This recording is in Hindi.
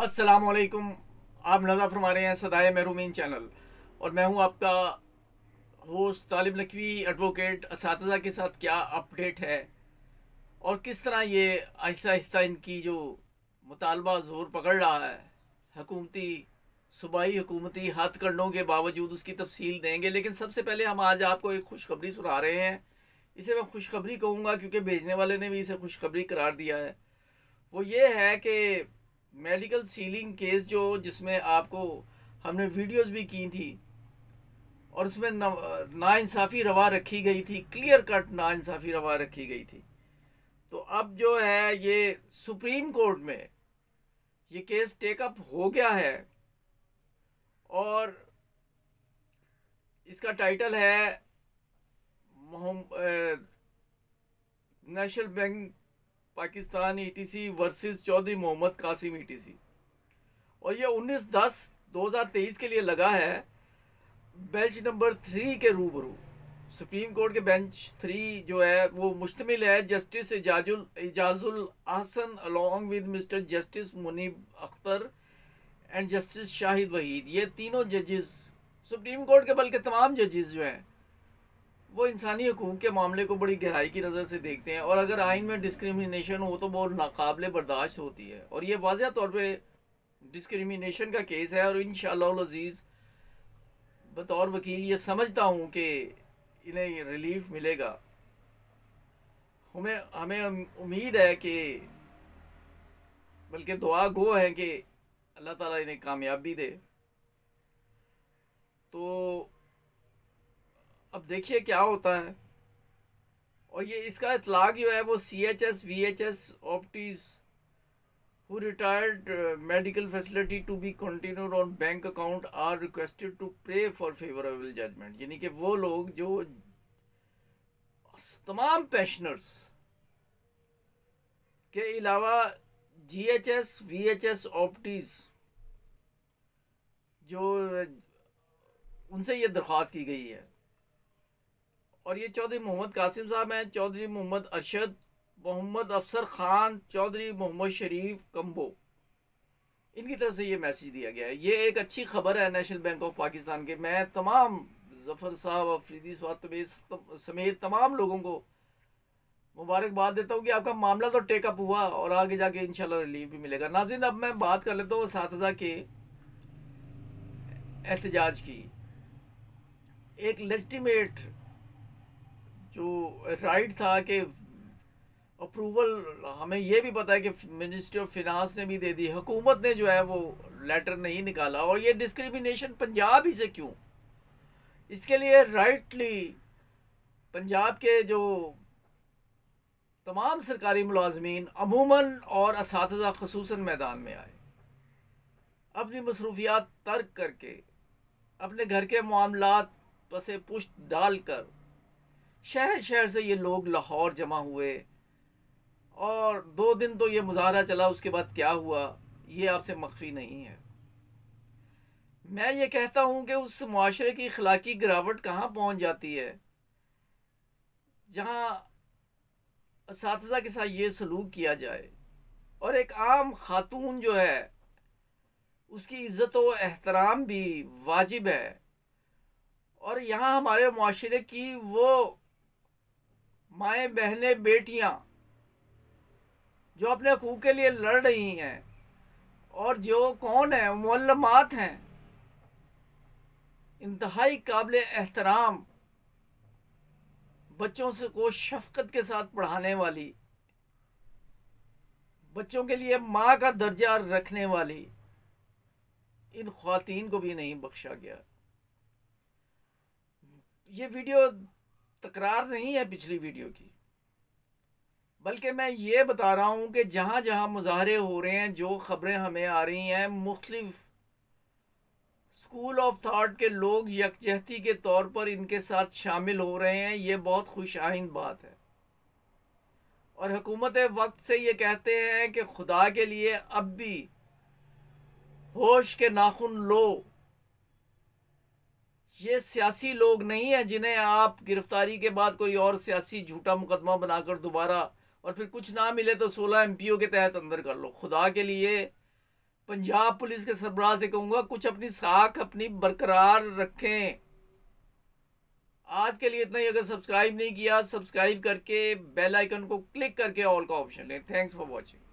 अस्सलाम वालेकुम। आप नज़र फरमा रहे हैं सदाए महरूमीन चैनल और मैं हूं आपका होस्ट तालिब नकवी एडवोकेट। असातिज़ा के साथ क्या अपडेट है और किस तरह ये आहिस्ता आहिस्ता इनकी जो मुतालबा ज़ोर पकड़ रहा है, हुकूमती सूबाई हुकूमती हथकंडों के बावजूद उसकी तफसील देंगे। लेकिन सबसे पहले हम आज आपको एक खुशखबरी सुना रहे हैं। इसे मैं खुशखबरी कहूँगा क्योंकि भेजने वाले ने भी इसे खुशखबरी करार दिया है। वो ये है कि मेडिकल सीलिंग केस जिसमें आपको हमने वीडियोस भी की थी और उसमें नाइंसाफ़ी रवा रखी गई थी, क्लियर कट नाइंसाफ़ी रवा रखी गई थी। तो अब जो है ये सुप्रीम कोर्ट में ये केस टेकअप हो गया है और इसका टाइटल है national bank Pakistan ETC versus Chaudhry Mohammad Qasim ETC. और ये 19/10/2023 के लिए लगा है बेंच नंबर 3 के रूबरू। सुप्रीम कोर्ट के बेंच 3 जो है वो मुश्तमिल है justice Ijazul Ahsan along with mister justice Munib Akhtar and justice Shahid Waheed. ये तीनों जजेस सुप्रीम कोर्ट के बल्कि तमाम जजेस जो हैं वो इंसानी हकूक़ के मामले को बड़ी गहराई की नज़र से देखते हैं और अगर आइन में डिस्क्रिमिनेशन हो तो बहुत नाकाबिले बर्दाश्त होती है। और ये वाज़ह तौर पे डिस्क्रिमिनेशन का केस है और इंशाअल्लाह अज़ीज़ बतौर वकील ये समझता हूँ कि इन्हें रिलीफ मिलेगा। हमें उम्मीद है कि बल्कि दुआ गो है कि अल्लाह ताला इन्हें कामयाबी दे। तो अब देखिए क्या होता है। और ये इसका इतलाक जो है वो CHS VHS ऑप्टीज who retired medical facility to be continued on bank account are requested to pray for favorable judgment। यानी कि वो लोग जो तमाम पेंशनर्स के अलावा GHS VHS ऑप्टीज जो उनसे ये दरख्वास्त की गई है। और ये चौधरी मोहम्मद कासिम साहब हैं, चौधरी मोहम्मद अरशद, मोहम्मद अफसर खान, चौधरी मोहम्मद शरीफ कम्बो, इनकी तरफ से ये मैसेज दिया गया है। ये एक अच्छी खबर है नेशनल बैंक ऑफ पाकिस्तान के। मैं तमाम जफ़र साहब, अफरीदी स्वात समेत तमाम लोगों को मुबारकबाद देता हूँ कि आपका मामला तो टेकअप हुआ और आगे जाके इंशाल्लाह रिलीफ भी मिलेगा। नाज़रीन, अब मैं बात कर लेता हूँ असातिज़ा के एहतजाज की। एक लेजिटिमेट जो राइट था कि अप्रूवल, हमें ये भी पता है कि मिनिस्ट्री ऑफ फिनांस ने भी दे दी, हुकूमत ने जो है वो लेटर नहीं निकाला। और ये डिस्क्रिमिनेशन पंजाब ही से क्यों? इसके लिए राइटली पंजाब के जो तमाम सरकारी मुलाजमीन अमूमन और असातिज़ा ख़ुसूसन मैदान में आए, अपनी मसरूफियात तर्क करके अपने घर के मामलात पसे पुष्ट डालकर शहर शहर से ये लोग लाहौर जमा हुए। और 2 दिन तो ये मुजाहरा चला, उसके बाद क्या हुआ ये आपसे मख्फी नहीं है। मैं ये कहता हूँ कि उस मुआशरे की अखलाकी गिरावट कहाँ पहुँच जाती है जहाँ असातिज़ा के साथ ये सलूक किया जाए और एक आम खातून जो है उसकी इज़्ज़त व एहतराम भी वाजिब है। और यहाँ हमारे मुआशरे की वो माएँ बहनें बेटियाँ जो अपने हकूक़ के लिए लड़ रही हैं और जो कौन है मुअल्लमात हैं, इंतहाई काबिल एहतराम, बच्चों से को शफ़क़त के साथ पढ़ाने वाली, बच्चों के लिए माँ का दर्जा रखने वाली इन ख़वातीन को भी नहीं बख्शा गया। ये वीडियो तकरार नहीं है पिछली वीडियो की, बल्कि मैं ये बता रहा हूँ कि जहाँ जहाँ मुजाहरे हो रहे हैं, जो ख़बरें हमें आ रही हैं, मुख्तलिफ स्कूल ऑफ थाट के लोग यकजहती के तौर पर इनके साथ शामिल हो रहे हैं। ये बहुत खुशाइंद बात है। और हुकूमत वक्त से ये कहते हैं कि खुदा के लिए अब भी होश के नाखून लो। ये सियासी लोग नहीं हैं जिन्हें आप गिरफ्तारी के बाद कोई और सियासी झूठा मुकदमा बनाकर दोबारा और फिर कुछ ना मिले तो 16 MPO के तहत अंदर कर लो। खुदा के लिए पंजाब पुलिस के सरबराह से कहूंगा कुछ अपनी साख अपनी बरकरार रखें। आज के लिए इतना ही। अगर सब्सक्राइब नहीं किया, सब्सक्राइब करके बेल आइकन को क्लिक करके ऑल का ऑप्शन लें। Thanks for watching.